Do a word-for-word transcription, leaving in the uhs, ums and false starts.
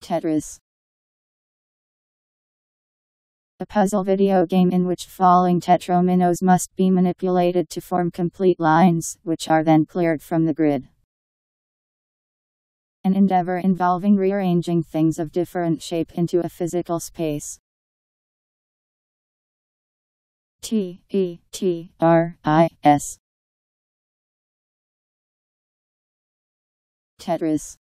Tetris. A puzzle video game in which falling tetrominoes must be manipulated to form complete lines, which are then cleared from the grid. An endeavor involving rearranging things of different shape into a physical space. T E T R I S. Tetris.